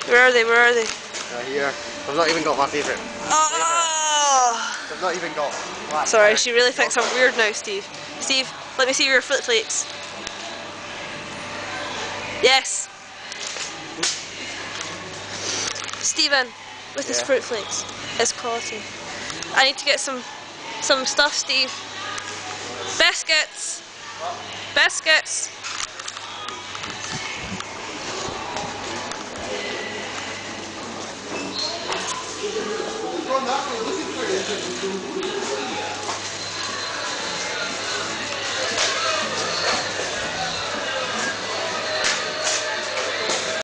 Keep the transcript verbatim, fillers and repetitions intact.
Where are they? Where are they? Uh, here. I've not even got my favourite. Oh! I've not even got. Black Sorry, berry. she really thinks I'm weird now, Steve. Steve, let me see your foot flakes. Yes. Stephen, with his Yeah. fruit flakes, his quality. I need to get some, some stuff, Steve. Biscuits. Biscuits. From that way, looking for it.